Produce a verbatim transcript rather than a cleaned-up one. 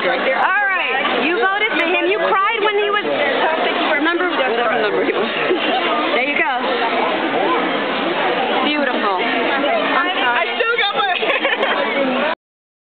All right, you voted for him. You cried when